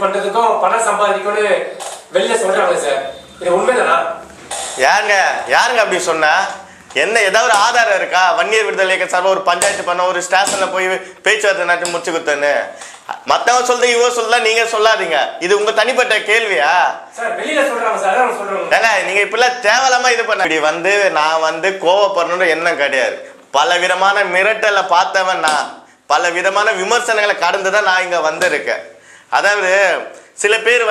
பண்றதுக்கும் பணம் சம்பாதிக்கணும்னு வெளியில சொல்றாங்க சார். இது உண்மைதானா? யாருங்க அப்படி சொன்னா? என்ன ஏதாவது ஆதாரம் இருக்கா? வன்னியர் விடுதலை இயக்க சார்பாக ஒரு பஞ்சாயத்து பண்ண, ஒரு ஸ்டேஷன்ல போய் பேச்சுவார்த்தை நடத்தி முடிச்சு கொடுத்தேன்னு மத்தவங்க சொல்றது இவ சொல்லலாம், நீங்க சொல்லாதீங்க. இது உங்க தனிப்பட்ட கேள்வியா? வெளியில சொல்றாங்க சார். நீங்க இப்பெல்லாம் தேவையில்லாம இது பண்ண. இப்படி நான் கோவப்படணும்னு எண்ணம் கிடையாது. பல விதமான மிரட்டலை பார்த்தவன் நான், பல விதமான விமர்சனங்களை கடந்துதான் நான் இங்க வந்திருக்கேன். அதாவது சில பேர்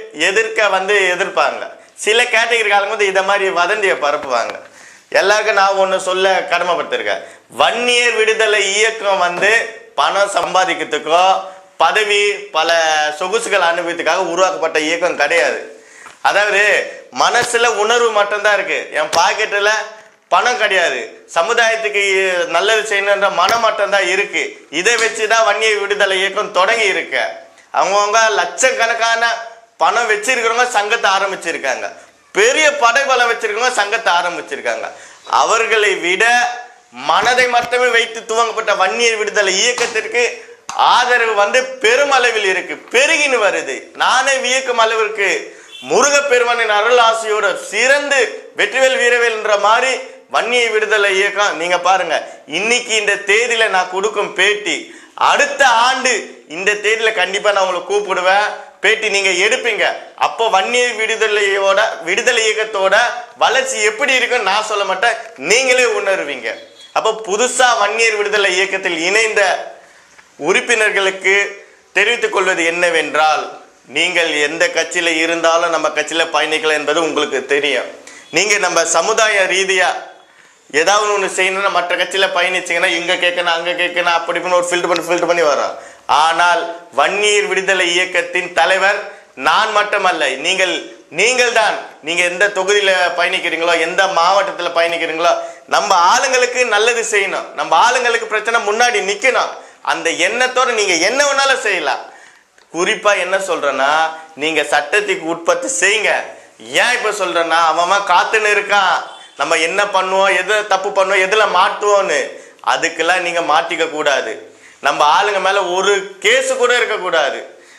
எதிர்ப்பாங்க, சில கேட்டகரி ஆளுங்க இதை மாதிரி வதந்தியை பரப்புவாங்க. எல்லாருக்கும் நான் ஒண்ணு சொல்ல கடமைப்பட்டிருக்கேன். வன்னியர் விடுதலை இயக்கம் பணம் சம்பாதிக்கிறதுக்கோ பதவி பல சொகுசுகள் அனுபவத்துக்காக உருவாக்கப்பட்ட இயக்கம் கிடையாது. அதாவது மனசுல உணர்வு மட்டும்தான் இருக்கு, என் பாக்கெட்டுல பணம் கிடையாது. சமுதாயத்துக்கு நல்லது செய்யணுன்ற மனம் மட்டும்தான் இருக்கு. இதை வச்சுதான் வன்னியர் விடுதலை இயக்கம் தொடங்கி இருக்க. அவங்கவுங்க லட்சக்கணக்கான பணம் வச்சிருக்கிறவங்க சங்கத்தை ஆரம்பிச்சிருக்காங்க, பெரிய படைபலம் வச்சிருக்கவங்க சங்கத்தை ஆரம்பிச்சிருக்காங்க. அவர்களை விட மனதை மட்டுமே வைத்து துவங்கப்பட்ட வன்னியர் விடுதலை இயக்கத்திற்கு ஆதரவு பெருமளவில் இருக்கு, பெருகின்னு வருது. நானே வியக்கும் அளவிற்கு முருகப்பெருமானின் அருள் ஆசையோட சிறந்து வெற்றிவேல் வீரவேல் என்ற மாதிரி வன்னியர் விடுதலை இயக்கம். நீங்க பாருங்க, இன்னைக்கு இந்த தேதியில நான் கொடுக்கும் பேட்டி, அடுத்த ஆண்டு இந்த தேதியில கண்டிப்பா நான் உங்களை கூப்பிடுவேன், பேட்டி நீங்க எடுப்பீங்க. அப்போ வன்னியர் விடுதலை இயக்கத்தோட வளர்ச்சி எப்படி இருக்குன்னு நான் சொல்ல மாட்டேன், நீங்களே உணர்வீங்க. அப்போ புதுசா வன்னியர் விடுதலை இயக்கத்தில் இணைந்த உறுப்பினர்களுக்கு தெரிவித்துக் கொள்வது என்னவென்றால், நீங்கள் எந்த கட்சியில இருந்தாலும் நம்ம கட்சியில பயணிக்கலாம் என்பது உங்களுக்கு தெரியும். நீங்க நம்ம சமுதாய ரீதியா ஏதாவது ஒன்று செய்யணும்னா மற்ற கட்சியில பயணிச்சீங்கன்னா இங்க கேட்கணும் அங்க கேட்கணும் அப்படி ஒரு ஃபில்டர் பண்ணி வரோம். ஆனால் வன்னியர் விடுதலை இயக்கத்தின் தலைவர் நான் மட்டுமல்ல, நீங்கள் தான். நீங்க எந்த தொகுதியில பயணிக்கிறீங்களோ, எந்த மாவட்டத்துல பயணிக்கிறீங்களோ, நம்ம ஆளுங்களுக்கு நல்லது செய்யணும், நம்ம ஆளுங்களுக்கு பிரச்சனை முன்னாடி நிக்கணும். அந்த எண்ணத்தோட நீங்க என்ன வேணாலும் செய்யலாம். குறிப்பா என்ன சொல்றேன்னா, நீங்க சட்டத்துக்கு உட்பட்டு செய்யுங்க. ஏன் இப்ப சொல்றேன்னா, அவன் காத்துன்னு இருக்கான், நம்ம என்ன பண்ணுவோம், எது தப்பு பண்ணுவோம், எதுல மாட்டுவோம்னு. அதுக்கெல்லாம் நீங்க மாட்டிக்க கூடாது. நம்ம ஆளுங்க மேல ஒரு கேஸ் கூட இருக்கக்கூடாது.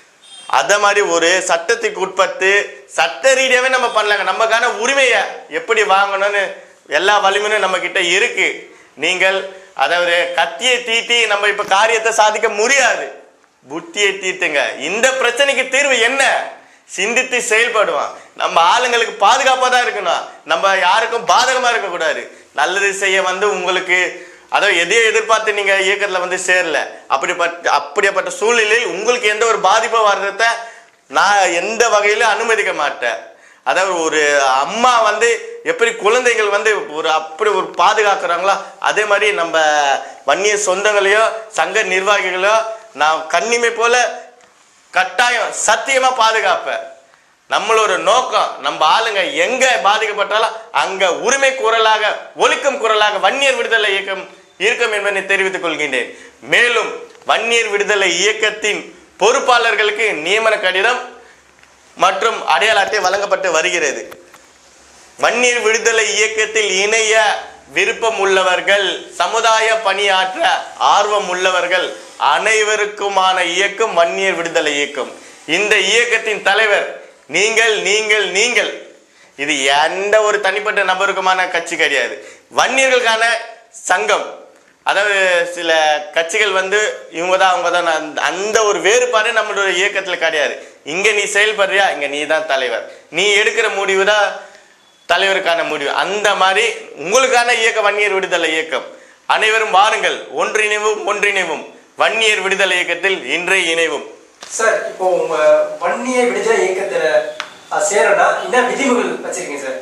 அத மாதிரி ஒரு சட்டத்துக்கு உட்பட்டு சட்ட ரீதியாவே நம்ம பண்ணலாங்க. நமக்கான உரிமையை எப்படி வாங்கணும்னு எல்லா வலிமையும் நம்ம கிட்ட இருக்கு. நீங்கள் அதாவது கத்தியை தீட்டி நம்ம இப்ப காரியத்தை சாதிக்க முடியாது, புத்தியை தீட்டுங்க. இந்த பிரச்சனைக்கு தீர்வு என்ன? சிந்தித்து செயல்படுவான். நம்ம ஆளுங்களுக்கு பாதுகாப்பா தான் இருக்கணும், நம்ம யாருக்கும் பாதகமா இருக்க கூடாது. நல்லது செய்ய உங்களுக்கு அதாவது எதையோ எதிர்பார்த்து நீங்க இயக்கத்துல சேரல. அப்படிப்பட்ட சூழ்நிலையில் உங்களுக்கு எந்த ஒரு பாதிப்பை வர்றத நான் எந்த வகையில அனுமதிக்க மாட்டேன். அதாவது ஒரு அம்மா எப்படி குழந்தைகள் அப்படி ஒரு பாதுகாக்கிறாங்களோ, அதே மாதிரி நம்ம வன்னிய சொந்தங்களையோ சங்க நிர்வாகிகளோ நான் கண்ணிமை போல கட்டாயம் சத்தியமா பாதுகாப்பேன். நம்மளோட நோக்கம், நம்ம ஆளுங்க எங்க பாதிக்கப்பட்டாலும் அங்க உரிமை குரலாக, ஒலிக்கும் குரலாக வன்னியர் விடுதலை இயக்கம் இருக்கும் என்பதை தெரிவித்துக் கொள்கின்றேன். மேலும் வன்னியர் விடுதலை இயக்கத்தின் பொறுப்பாளர்களுக்கு நியமன கடிதம் மற்றும் அடையாள அட்டை வழங்கப்பட்டு வருகிறது. வன்னியர் விடுதலை இயக்கத்தில் இணைய விருப்பம் உள்ளவர்கள், சமுதாய பணியாற்ற ஆர்வம் உள்ளவர்கள் அனைவருக்குமான இயக்கம் வன்னியர் விடுதலை இயக்கம். இந்த இயக்கத்தின் தலைவர் நீங்கள் நீங்கள் நீங்கள். இது எந்த ஒரு தனிப்பட்ட நபருக்குமான கட்சி கிடையாது, வன்னியர்களுக்கான சங்கம். அதாவது சில கட்சிகள் இவங்க தான் அவங்க தான், அந்த ஒரு வேறுபாடு நம்மளோட இயக்கத்துல கிடையாது. இங்க நீ செயல்படுறியா, இங்க நீ தான் தலைவர், நீ எடுக்கிற முடிவு தான் தலைவருக்கான முடிவு. அந்த மாதிரி உங்களுக்கான இயக்கம் வன்னியர் விடுதலை இயக்கம். அனைவரும் வாருங்கள், ஒன்றிணைவும் வன்னியர் விடுதலை இயக்கத்தில் இன்றைய இணைவும். சார், இப்போ உங்க வன்னியர் விடுதலை இயக்கத்துல சேரனா என்ன விதிமுறைகள் வச்சிருக்கீங்க சார்?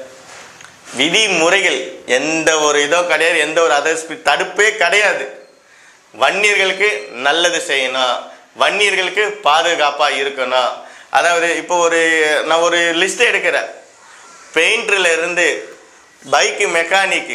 விதிமுறைகள் எந்த ஒரு இதோ கிடையாது, எந்த ஒரு தடுப்பே கிடையாது. வன்னியர்களுக்கு நல்லது செய்யணும், வன்னியர்களுக்கு பாதுகாப்பா இருக்கணும். அதாவது இப்போ நான் ஒரு லிஸ்ட் எடுக்கிறேன். பெயிண்டர்ல இருந்து பைக்கு மெக்கானிக்கு,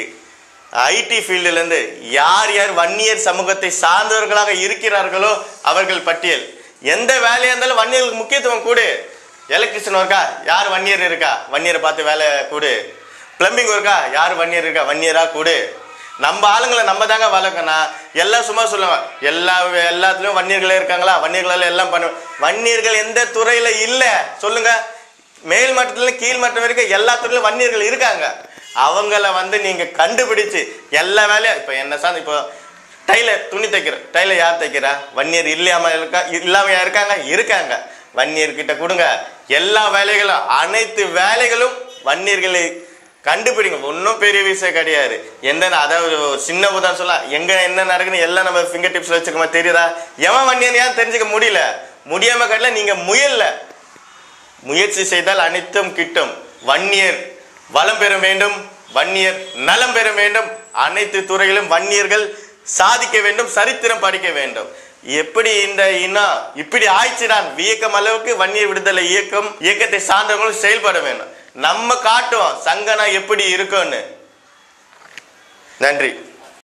ஐடி ஃபீல்டுல இருந்து யார் யார் வன்னியர் சமூகத்தை சார்ந்தவர்களாக இருக்கிறார்களோ அவர்கள் பட்டியல். எந்த வேலையா இருந்தாலும் வன்னியர்களுக்கு முக்கியத்துவம் கொடு. எலக்ட்ரிஷியன் ஒர்க்கா, யார் வன்னியர் இருக்கா, வன்னியரை பார்த்து வேலை கொடு. பிளம்பிங் ஒர்க்கா, யார் வன்னியர் இருக்கா, வன்னியரா கொடு. நம்ம ஆளுங்களை நம்ம தாங்க வளர்க்கணும். எல்லாம் சும்மா சொல்லுவாங்க, எல்லாத்துலயும் வன்னியர்களே இருக்காங்களா, வன்னியர்களால எல்லாம் பண்ணுவோம். வன்னியர்கள் எந்த துறையில இல்ல சொல்லுங்க? மேல் மட்டத்துல கீழ் மட்டம் வரைக்கும் எல்லா துறையிலும் வன்னியர்கள் இருக்காங்க. அவங்கள நீங்க கண்டுபிடிச்சு எல்லா வேலையும், இப்ப என்ன சார், இப்போ டைலர் துணி தைக்கிற டைலர் யார் தைக்கிறா? வன்னியர் இல்லாம இருக்காங்க. வன்னியர் கிட்ட கொடுங்க எல்லா வேலைகளும், அனைத்து வேலைகளும் வன்னியர்களை கண்டுபிடிங்க. ஒன்றும் பெரிய விஷயம் கிடையாது. அதாவது சின்ன உதாரணம் சொல்ல, எங்க என்ன நடக்குன்னு எல்லாம் நம்ம ஃபிங்கர் டிப்ஸ்ல வச்சுக்கோமா, தெரியுதா? எவன் வன்னியன் ஏன் தெரிஞ்சுக்க முடியாம கட்டல. நீங்க முயற்சி செய்தால் அனைத்தும் கிட்டும். வன்னியர் வளம் பெற வேண்டும், வன்னியர் நலம் பெற வேண்டும், அனைத்து துறையிலும் வன்னியர்கள் சாதிக்க வேண்டும், சரித்திரம் படிக்க வேண்டும். எப்படி இந்த இனம் இப்படி ஆயிடுச்சுதான் வியக்கம் அளவுக்கு வன்னியர் விடுதலை இயக்கத்தை சார்ந்தவங்களும் செயல்பட வேண்டும். நம்ம காட்டுவோம் சங்கனா எப்படி இருக்கும்னு. நன்றி.